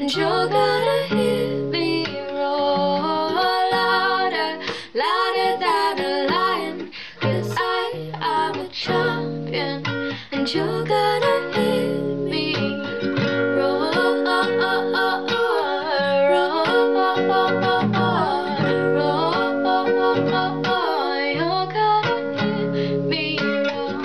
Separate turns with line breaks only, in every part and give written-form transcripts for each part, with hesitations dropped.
and you're gonna hear me roar louder, louder than a lion, 'cause I am a champion, and you're gonna hear me roar, roar, roar, you're gonna hear me roar.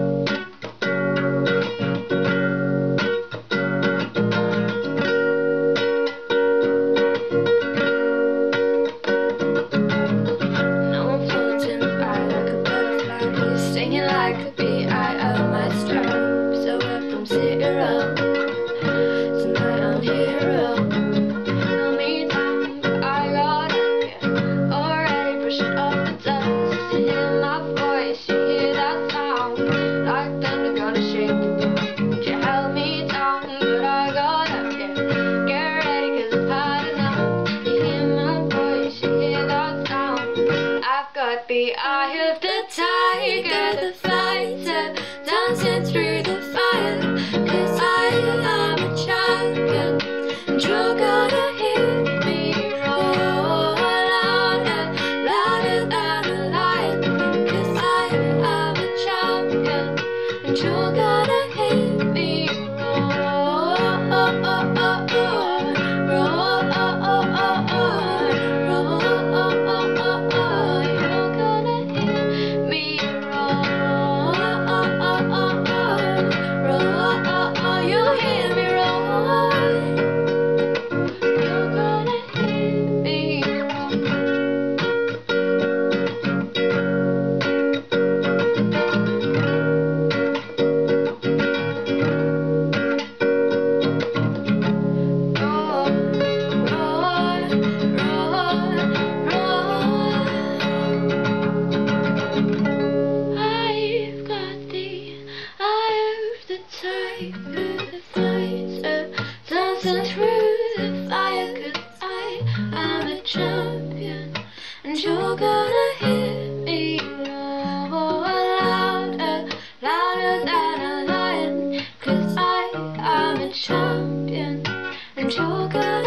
Singing like a bee, I am my strap. So if I'm 0, tonight I'm hero. No me time, but I gotta get already brushing off the dust. You hear my voice, you hear that sound, like thunder gonna shake the ground. You held me down, but I gotta get ready, 'cause I've had enough. You hear my voice, you hear that sound. I've got the eye of the tiger, the fighter, dancing through the fire, 'cause I am a champion, and you're gonna hear me roar louder, louder than a lion, 'cause I am a champion, and you're gonna hear me roar, roar, the fighter, dancing through the fire, 'cause I am a champion, and you're gonna hear me roar louder, louder than a lion, 'cause I am a champion, and you're gonna